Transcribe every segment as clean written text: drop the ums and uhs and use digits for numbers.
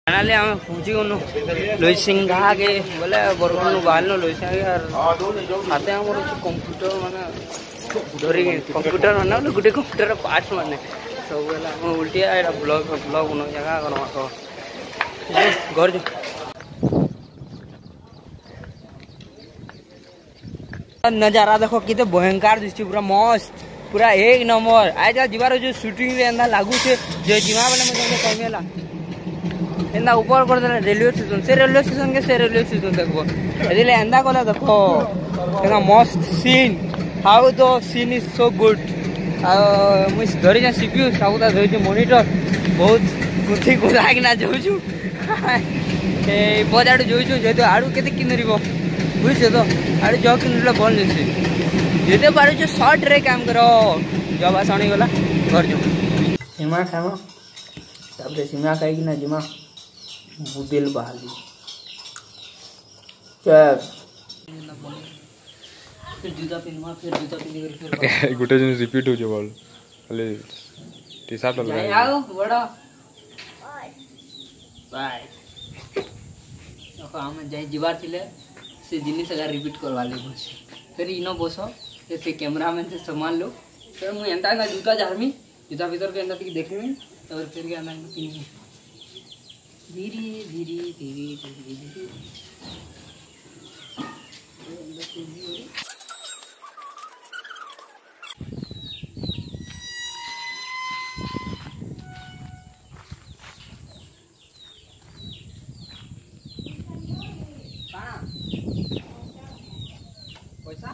Finally आम पहुँची गलु लुईसिंघा के बोले बरगढ़ बाहर लुईसिंघा के हाथे आम कंप्यूटर माने धरी कंप्यूटर माने गोटे कंप्यूटर पार्ट माने सब उल्टिया ब्लॉग ब्लॉग बन जगह घर नजारा देखो कितने भयंकर दिशे पूरा मस्त पूरा एक नंबर आज जीवार जो शूटिंग रे एंदा लागू छे जे जीवा बने मते कहमेला एंदा ऊपर कर देला रेलवे स्टेशन से रेलवे स्टेशन देखबो एदिले एंदा कोला देखो एना मस्त scene how the scene is so good मुझ धरी जा सीपीयू साउदा धरी मॉनिटर बहुत कुथि कुदाक ना जाउछु ए बजाडू जोइछु जेतो आडू केते किनरिबो बुझे तो आडू जो किनले बोल जसे जेते पारे जो शॉर्ट रे काम करो जब आसानी गला घर जो सीमा खामो ताबरे सीमा खाई कि ना जिमा बुदेल बहाली चल फिर जूता पिनवा फिर जूता पिन फिर गुटे जन रिपीट हो जे बोल खाली टी-शर्ट लगा आओ बड़ा बाय ओको हम जाई जीवार थिले से जिनिस अगर रिपीट करवा ले बस फिर इनो बसो से कैमरामैन से सामान लो फिर मु एंता ना जूता झारमी जूता भीतर के अंदर तक देखमी और फिर के अंदर पिनमी धीरे धीरे धीरे धीरे धीरे पैसा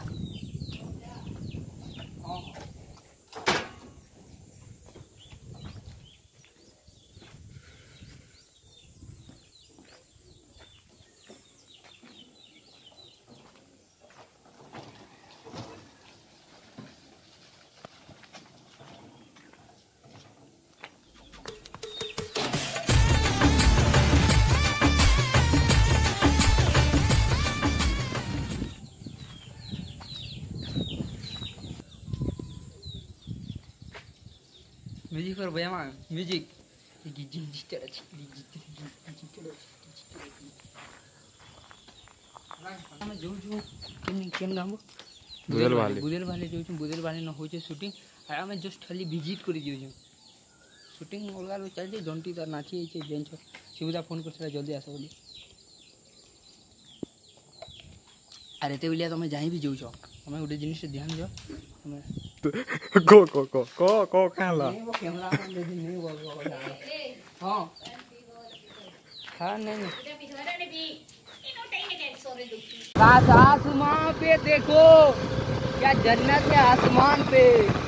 म्यूजिक पर भैया मां म्यूजिक ଆମେ ଯୋଉଛୁ କେନ୍ ଗାଁ ବୁଦେଲ ବାଲି ଯୋଉଛୁ ବୁଦେଲ ବାଲି ନ ହୋଉଛେ ଶୁଟିଂ ଆର୍ ଆମେ ଜଷ୍ଟ ଖାଲି ଭିଜିଟ୍ କରି ଯାଉଛୁ ଶୁଟିଂ ଅଲଗା ଲୋକ ଚାଲିଛେ ଜଣ୍ଟି ତାର ନାଚି ହେଇଛେ ଜାଣିଛ ଶିବୁଦା ଫୋନ୍ କରିଥିଲା ଜଲ୍ଦି ଆସ ବୋଲି ଆର୍ ଏତେ ବେଲିଆ ତମେ ଯାଇ ବି ଯାଉଛ ତମେ ଗୋଟେ ଜିନିଷରେ ଧ୍ୟାନ ଦିଅ ତମେ को खाला कैमरा हाँ हाँ नहीं आसमान पे देखो क्या जन्नत है आसमान पे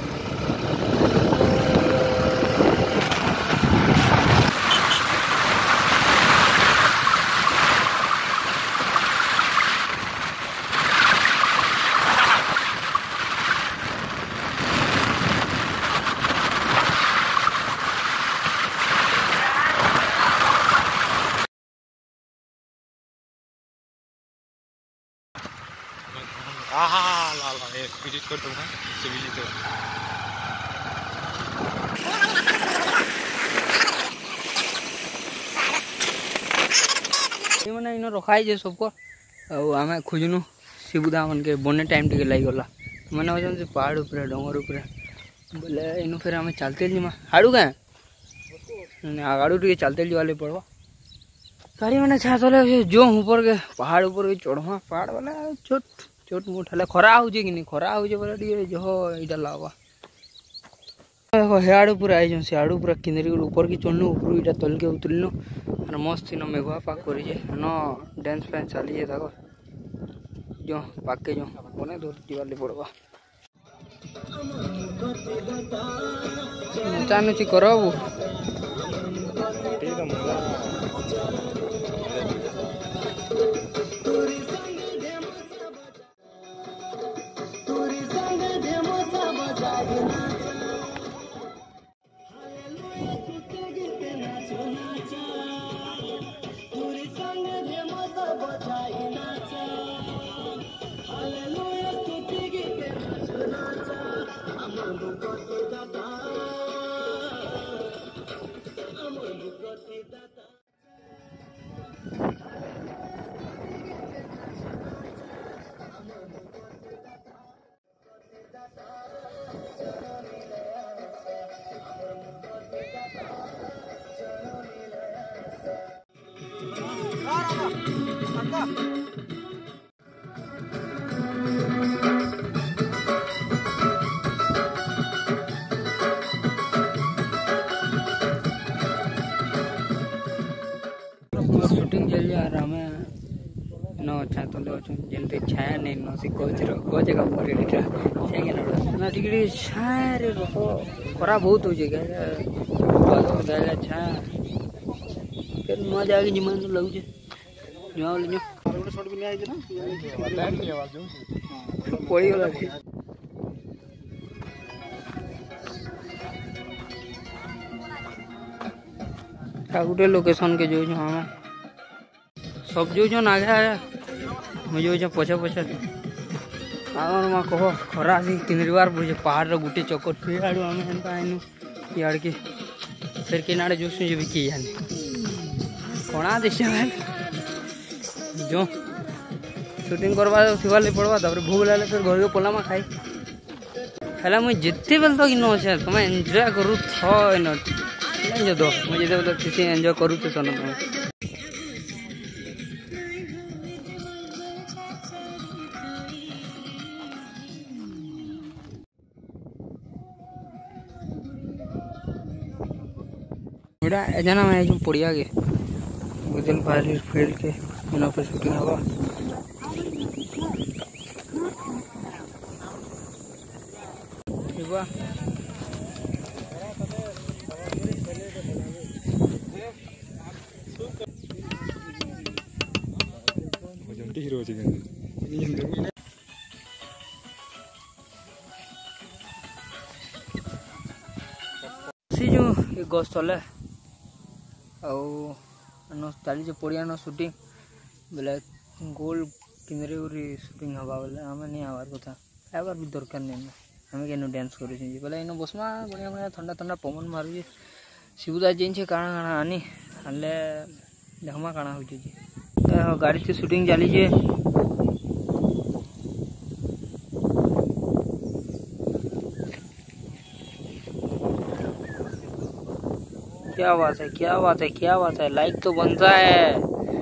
ला ये विजिट कर दूंगा से विजिट ये माने इनो रखाई जे सबको आमे खोजनु शिबुदा मन के बने टाइम टिके लागी गला माने वजन से पहाड़ ऊपर डोंगर ऊपर बोले इनो फिर आमे चलते जिमा हाडू का ने आगाडू टिके चलते जिवाले पड़वा गाड़ी माने छातले जो ऊपर के पहाड़ ऊपर के चढ़वा पहाड़ वाला छोट छोट मोट हले खरा होजे कि नहीं खरा होजे बोले टिके जो इटा लावा देखो हेआडू पूरा आई जन से आडू पूरा किंदरी ऊपर की चढ़नु ऊपर इटा तल के उतरनु और मस्त इन मेघुआ पाक करी जे न डांस फैंस चली जे थाको जो पाक के जो बने दूर दिवाली पड़वा नचा नुची करबू ତଲେ ଅଛନ୍ ଯେମିତି ଛାୟା ନେଇ ନ ସେ ଗଛର ଗଛ ଏକା ପଡ଼ିଟା ସେଇକି ନା ଟିକେ ଛାରେ ରହ ଖରା ବହୁତ ହଉଛି ଗାଈ ଛା କେତେ ମଜା ଆଗେ ଯିମା ଲାଗୁଛେ ଯିମା ବୋଲି ପଡ଼ିଗଲା गोटे लोकेशन के जो हमें सब जो आगे आगे मुझे जो पछे पछे आगर माँ कह खरा आसी तीन बार पड़े पहाड़ गोटे चक्कर फिर आड़ू आम एनता आईनु इड़ के फिर कि आड़े जोशु जी किए जाने कणा देखे जो शूटिंग करवा थी पड़वा भूख लगे फिर घर को पलामा खाई है मुझे जिते बेल तक इन अच्छे तुम एंजॉय करू इन दो मुझे तो किसी एंजॉय करू तो सुनो तुम एजना मैं जो पड़िया गे बुदल बाहर फील्ड के यहाँ पर शूटिंग हवा हिरो जो गछ तले चली पड़िया न शूटिंग बोले गोल किनरे शूटिंग हवा बोले आम नहीं आवार कथा आवार भी दरकार नहीं हमें क्या डांस कर बोले इन बसमा बढ़िया बढ़िया ठंडा ठंडा पवन मारूचे शिवदा जीन काଣା काଣା आनी आनले देखमा काଣା हो गाड़ी से शूटिंग चली क्या बात है क्या बात है क्या बात है लाइक तो बनता है।